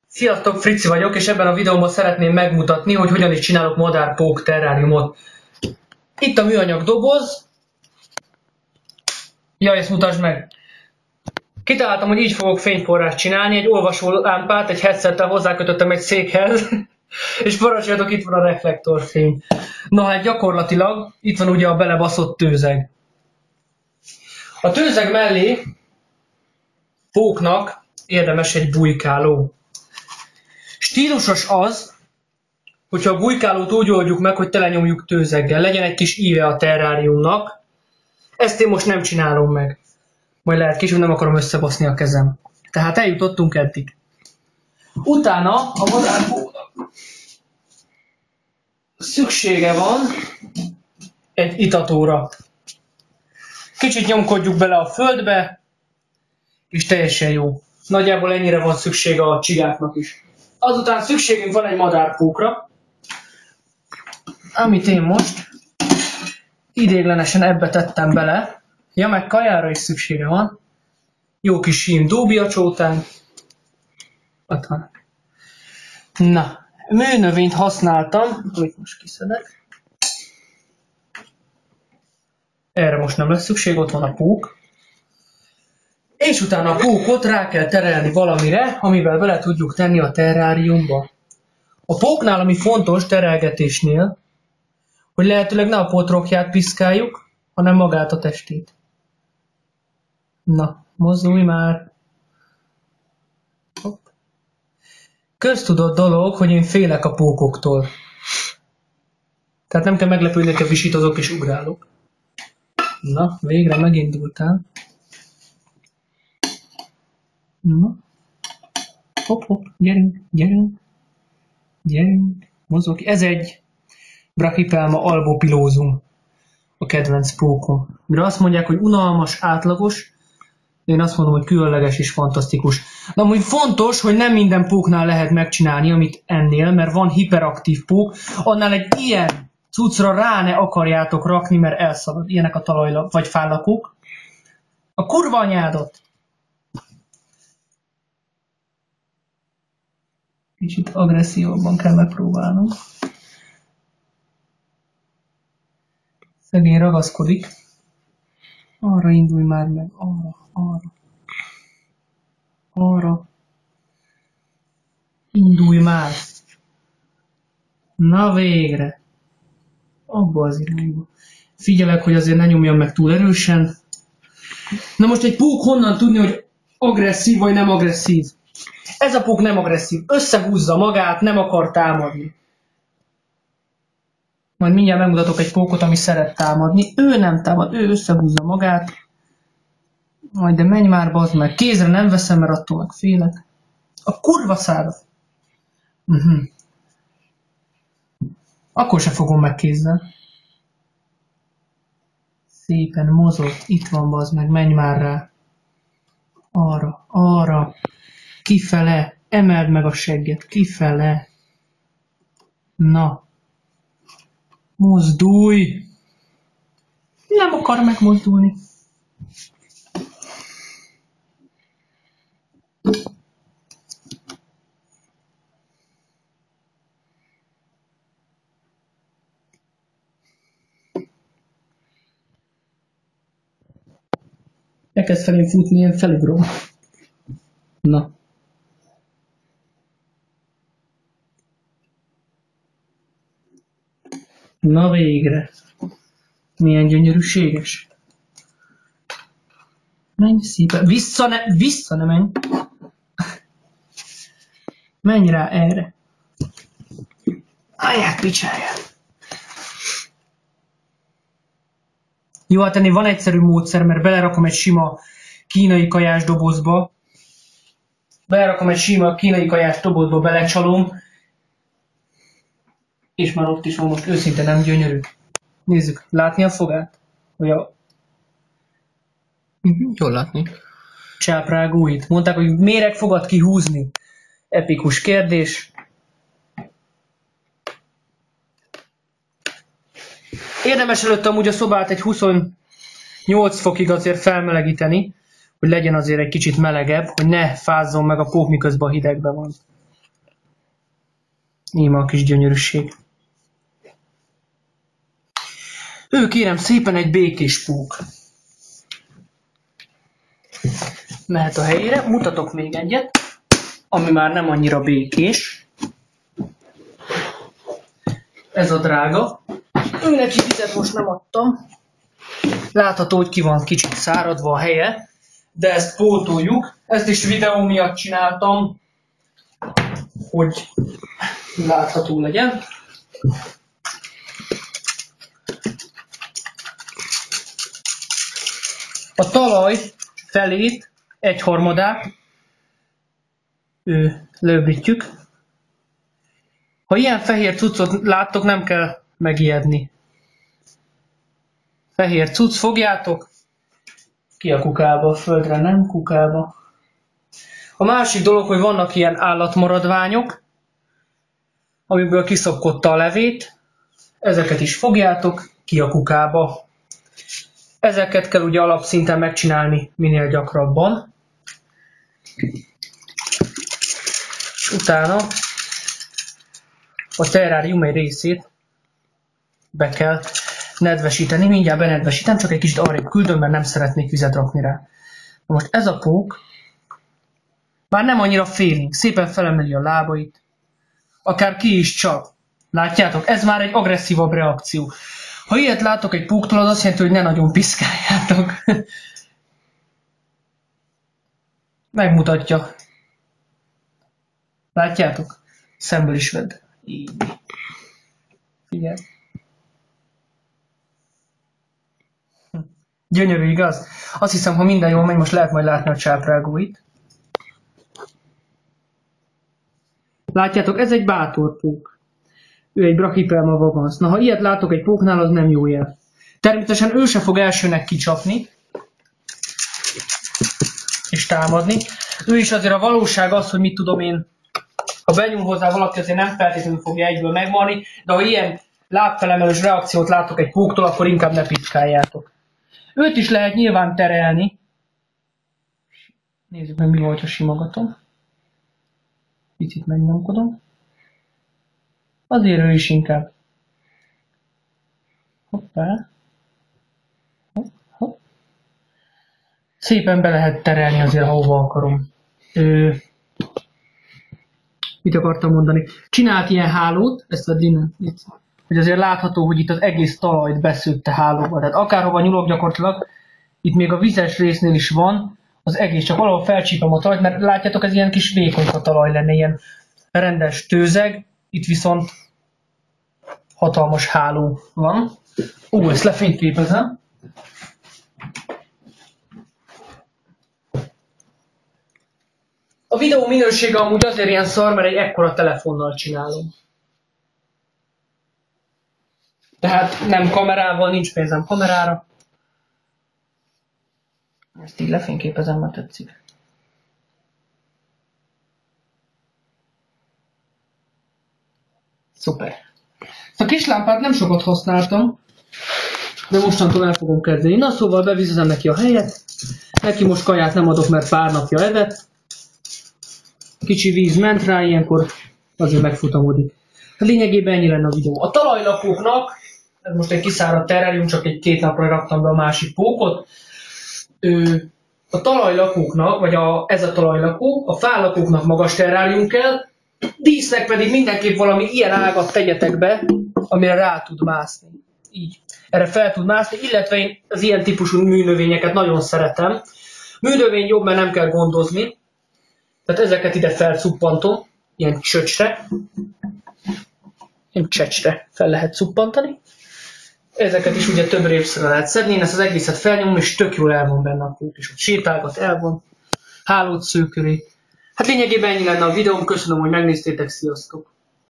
Sziasztok, Frici vagyok, és ebben a videóban szeretném megmutatni, hogy hogyan is csinálok madárpók terráriumot. Itt a műanyag doboz. Jaj, ezt mutasd meg! Kitaláltam, hogy így fogok fényforrást csinálni, egy olvasó lámpát, egy headsettel hozzákötöttem egy székhez, és parancsoljatok, itt van a reflektorfény. Na hát gyakorlatilag itt van ugye a belebaszott tőzeg. A tőzeg mellé póknak érdemes egy bujkáló. Stílusos az, hogyha a bujkálót úgy oldjuk meg, hogy telenyomjuk tőzeggel. Legyen egy kis íve a terráriumnak. Ezt én most nem csinálom meg. Majd lehet később, nem akarom összebaszni a kezem. Tehát eljutottunk eddig. Utána a madárpóknak szüksége van egy itatóra. Kicsit nyomkodjuk bele a földbe, és teljesen jó. Nagyjából ennyire van szüksége a csigáknak is. Azután szükségünk van egy madárpókra, amit én most ideiglenesen ebbe tettem bele. Ja, meg kajára is szüksége van. Jó kis sím dóbiacsótánk. Ott van. Na, műnövényt használtam, amit most kiszedek. Erre most nem lesz szükség, ott van a pók. És utána a pókot rá kell terelni valamire, amivel bele tudjuk tenni a terráriumba. A póknál, ami fontos terelgetésnél, hogy lehetőleg ne a potrokját piszkáljuk, hanem magát a testét. Na, mozdulj már! Hopp. Köztudott dolog, hogy én félek a pókoktól. Tehát nem kell meglepődni, hogy visítozok és ugrálok. Na, végre megindultál. Na. Hopp, hopp, gyerünk, gyerünk. Gyerünk, mozog. Ez egy Brachypelma albopilosum, a kedvenc pókom. Mire azt mondják, hogy unalmas, átlagos, én azt mondom, hogy különleges és fantasztikus. De amúgy fontos, hogy nem minden póknál lehet megcsinálni, amit ennél, mert van hiperaktív pók, annál egy ilyen cuccra rá ne akarjátok rakni, mert elszalad. Ilyenek a talajlak, vagy fállakók. A kurva anyádat! Kicsit agresszívabban kell megpróbálnom. Szegény ragaszkodik. Arra indulj már meg. Arra. Indulj már. Na végre. Abba az irányba. Figyelek, hogy azért ne nyomjam meg túl erősen. Na most egy pók honnan tudni, hogy agresszív vagy nem agresszív? Ez a pók nem agresszív. Összehúzza magát, nem akar támadni. Majd mindjárt megmutatok egy pókot, ami szeret támadni. Ő nem támad, ő összehúzza magát. Majd de menj már, bazd meg. Kézre nem veszem, mert attól meg félek. A kurva szádat. Akkor se fogom meg kézzel. Szépen mozott. Itt van, bazd meg. Menj már rá. Arra. Kifele. Emeld meg a segget. Kifele. Na. Mozdulj! Nem akar megmozdulni. Elkezd felém futni, én felugrom. Na. Na végre. Milyen gyönyörűséges. Menj szépen. Vissza ne menj. Menj rá erre. Ajját picsáját. Jó, hát ennél van egyszerű módszer, mert belerakom egy sima kínai kajás dobozba. Belecsalom. És már ott is van, most őszinte nem gyönyörű. Nézzük, látni a fogát? Jól látni. Csáprágóit. Mondták, hogy méregfogat kihúzni. Epikus kérdés. Érdemes előtte amúgy a szobát egy 28 fokig azért felmelegíteni, hogy legyen azért egy kicsit melegebb, hogy ne fázzon meg a pók, miközben a hidegben van. Íme a kis gyönyörűség. Ő kérem szépen egy békés pók. Mehet a helyére, mutatok még egyet, ami már nem annyira békés. Ez a drága. Ő neki vizet most nem adtam. Látható, hogy ki van kicsit száradva a helye, de ezt pótoljuk. Ezt is videó miatt csináltam, hogy látható legyen. A talaj felét, 1/3 löbrítjük. Ha ilyen fehér cuccot láttok, nem kell megijedni. Fehér cucc, fogjátok, ki a kukába, a földre, nem kukába. A másik dolog, hogy vannak ilyen állatmaradványok, amiből kiszokkotta a levét, ezeket is fogjátok, ki a kukába. Ezeket kell ugye alapszinten megcsinálni minél gyakrabban. És utána a terrárium egy részét be kell nedvesíteni. Mindjárt benedvesítem, csak egy kicsit arrébb küldöm, mert nem szeretnék vizet rakni rá. Most ez a pók már nem annyira félénk, szépen felemeli a lábait, akár ki is csap. Látjátok? Ez már egy agresszívabb reakció. Ha ilyet látok egy póktól, az azt jelenti, hogy ne nagyon piszkáljátok. Megmutatja. Látjátok? Szemből is vedd. Így. Figyelj. Gyönyörű, igaz? Azt hiszem, ha minden jól megy, most lehet majd látni a csáprágóit. Látjátok, ez egy bátor pók. Ő egy Brachypelma vagans. Na, ha ilyet látok egy póknál, az nem jó jel. Természetesen ő se fog elsőnek kicsapni és támadni. Ő is azért a valóság az, hogy mit tudom én, ha benyúl hozzá valaki, azért nem feltétlenül fogja egyből megmarni, de ha ilyen lábfelemelős reakciót látok egy póktól, akkor inkább ne pickáljátok. Őt is lehet nyilván terelni. Nézzük meg, mi volt, ha simogatom. Picit megnyomkodom. Azért ő is inkább. Hoppá. Hopp, hopp. Szépen be lehet terelni azért, ha hova akarom. Mit akartam mondani? Csinált ilyen hálót, ezt a innen, hogy azért látható, hogy itt az egész talajt beszőtte hálóba. Tehát akárhova nyúlok gyakorlatilag, itt még a vizes résznél is van, az egész, csak valahol felcsípem a talajt, mert látjátok, ez ilyen kis vékonyka talaj lenne, ilyen rendes tőzeg, itt viszont hatalmas háló van. Ezt lefényképezem. A videó minősége amúgy azért ilyen szar, mert egy ekkora telefonnal csinálom. Tehát nem kamerával, nincs pénzem kamerára. Ezt így lefényképezem, mert tetszik. Szuper. A kis lámpát nem sokat használtam, de mostantól el fogom kezdeni. Na szóval bevizezem neki a helyet. Neki most kaját nem adok, mert pár napja evett. Kicsi víz ment rá, ilyenkor azért megfutamodik. Lényegében ennyi lenne a videó. A talajlakóknak, ez most egy kiszáradt terrárium, csak egy 2 napra raktam be a másik pókot. A talajlakóknak, vagy ez a talajlakó, a fálakóknak magas terrárium kell, dísznek pedig mindenképp valami ilyen ágat tegyetek be, amire rá tud mászni. Így. Erre fel tud mászni, illetve én az ilyen típusú műnövényeket nagyon szeretem. Műnövény jobb, mert nem kell gondozni. Tehát ezeket ide felcuppantom, ilyen csöcsre. Ilyen csecsre fel lehet cuppantani. Ezeket is ugye több részre lehet szedni. Én ezt az egészet felnyomom, és tök jól el van benne a pók is. Sétálgat, el van. Hálót szőköré. Hát lényegében ennyi lenne a videóm. Köszönöm, hogy megnéztétek. Sziasztok!